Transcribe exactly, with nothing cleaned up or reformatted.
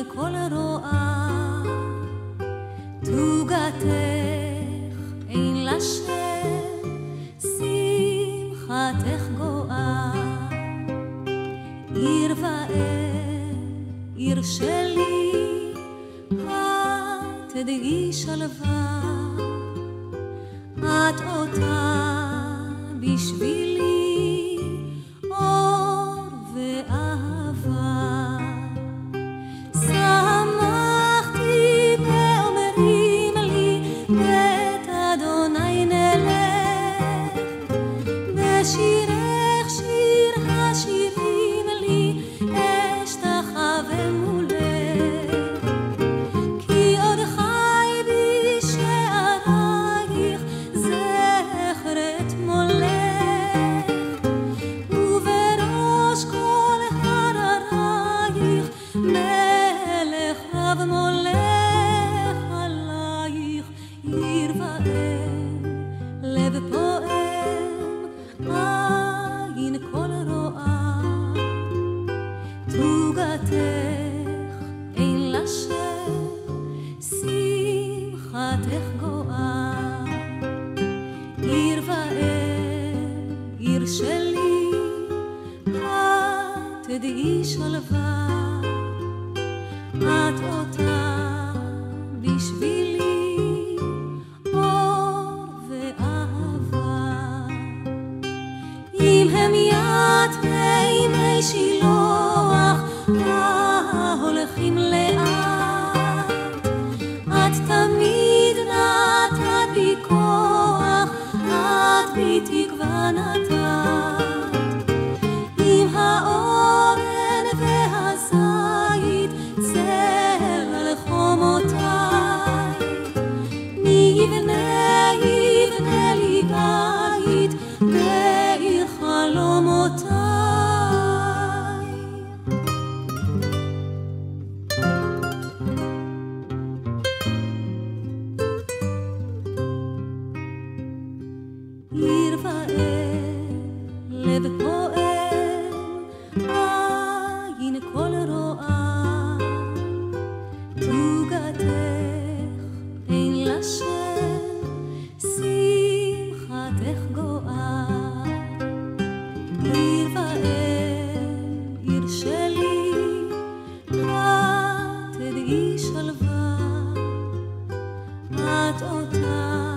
כל רואה, תוגתך אין לה שם, שמחתך גואה. עיר ואם, עיר שלי, את תדעי שלווה, את אותה בשבילי אור ואהבה. שמחתי ואומרים לי בית אדוני נלך, בשירך שיר השירים לי אשתחווה מולך, כי עוד חי בי שערייך זכר אתמולך, ובראש כל הררייך מלך רב מולך עלייך. עיר ואם, לב פועם, עין כל רואה, תוגתך אין לה שם, שמחתך גואה. עיר ואם, עיר שלי, את תדעי שלווה, את אותה בשבילי אור ואהבה. אם הם יד מי שילוח ההולכים לאט, את תמיד נתת בי כוח, את בי תקווה נתת. עם האורן והזית צל על חומותיי, מי יבנה יבנה לי בית בעיר חלומותיי. עיר ואם, לב פועם, עין כל רואה, תוגתך אין לה שם, שמחתך גואה. עיר ואם, עיר שלי, את תדעי שלווה, את אותה